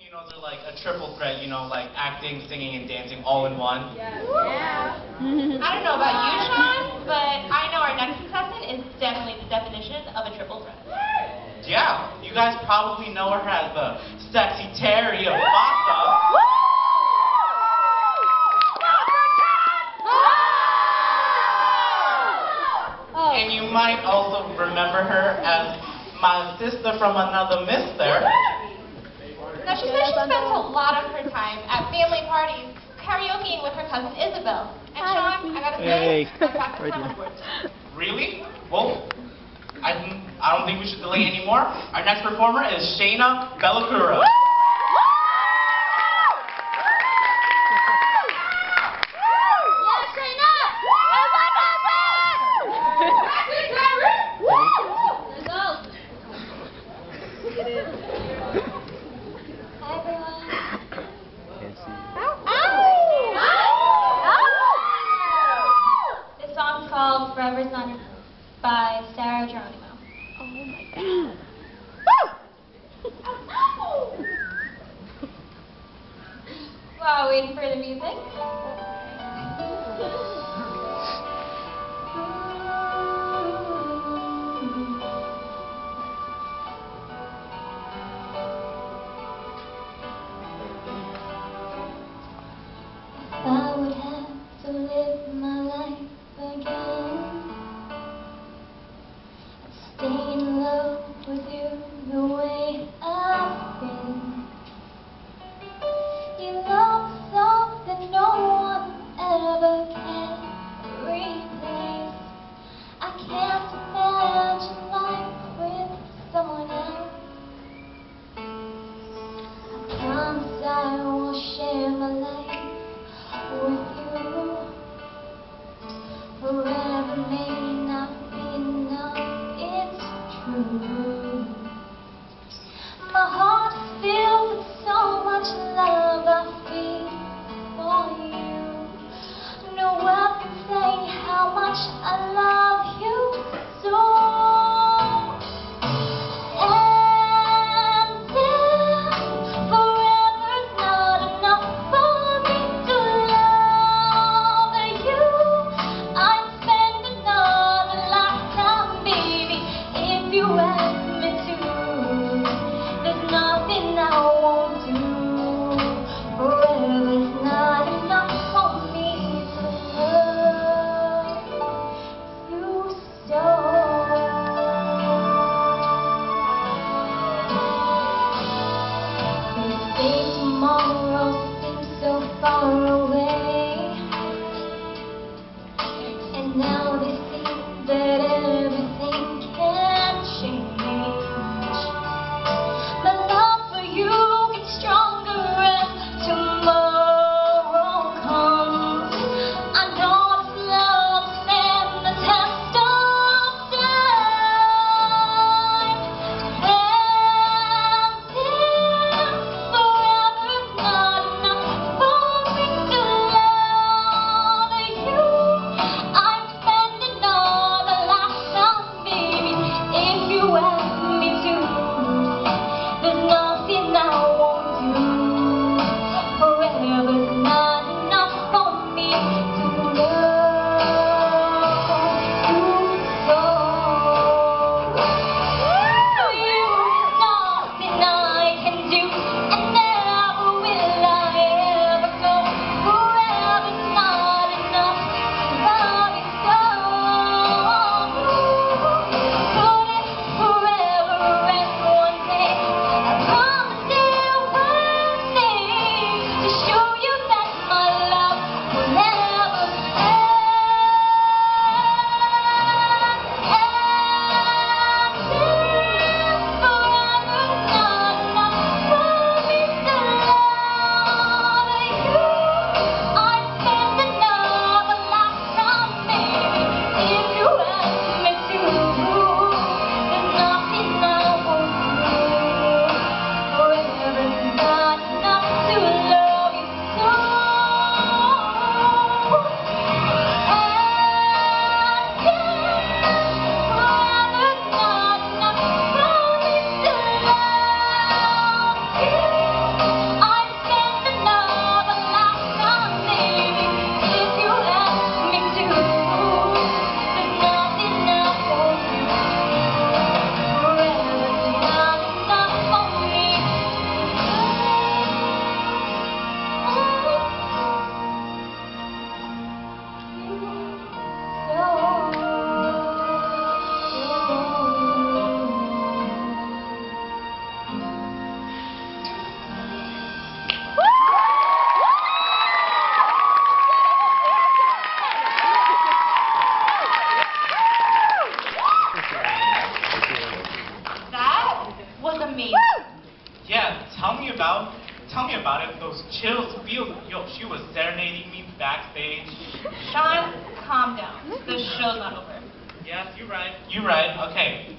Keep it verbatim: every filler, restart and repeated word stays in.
Filipinos are like a triple threat, you know, like acting, singing, and dancing all in one. Yeah. yeah. I don't know about you, Sean, but I know our next contestant is definitely the definition of a triple threat. Yeah, you guys probably know her as the sexy Terry of Pasta. And you might also remember her as my sister from another mister. Now, she says she spends a lot of her time at family parties karaokeing with her cousin Isabel. And Sean, I gotta say, Hey. that's not the time words. Really? Well, I, I don't think we should delay anymore. Our next performer is Shainna Belocura. Called Forever's Not Enough by Sarah Geronimo. Oh my god. While waiting for the music. If I would have to live my life again, I'd stay in love with you the way I've been. You love something no one about? Tell me about it. Those chills feel. Yo, she was serenading me backstage. Sean, calm down. The show's not over. Yes, you're right. You're right. Okay.